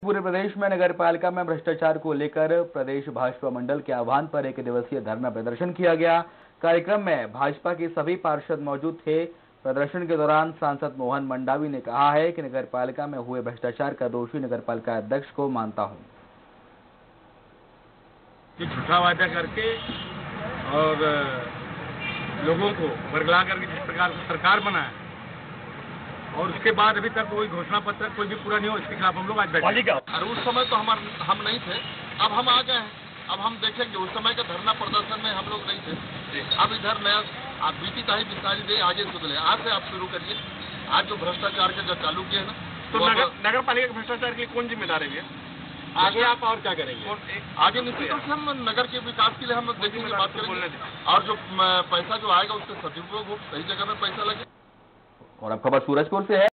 पूरे प्रदेश में नगर पालिका में भ्रष्टाचार को लेकर प्रदेश भाजपा मंडल के आह्वान पर एक दिवसीय धरना प्रदर्शन किया गया। कार्यक्रम में भाजपा के सभी पार्षद मौजूद थे। प्रदर्शन के दौरान सांसद मोहन मंडावी ने कहा है कि नगर पालिका में हुए भ्रष्टाचार का दोषी नगर पालिका अध्यक्ष को मानता हूं। कि झूठा वादा करके और लोगों को बरगला करके जिस प्रकार से सरकार बनाया और उसके बाद अभी तक कोई घोषणा पत्र कोई भी पूरा नहीं हो, इसके खिलाफ हम लोग आज बैठे। और उस समय तो हम नहीं थे, अब हम आ गए हैं। अब हम देखेंगे, उस समय का धरना प्रदर्शन में हम लोग नहीं थे। अब इधर नया आप बीती ताही बिस्तारी दे आगे सुधले, आज से आप शुरू करिए। आज जो भ्रष्टाचार के जो चालू किए ना, तो नगर पालिका के भ्रष्टाचार के लिए कौन जिम्मेदार है भैया? आगे आप और क्या करेंगे? आगे निश्चित रूप से हम नगर के विकास के लिए हम देखेंगे, बात करेंगे और जो पैसा जो आएगा उसका सदुपयोग हो, सही जगह में पैसा लगे। और अब खबर सूरजपुर से है।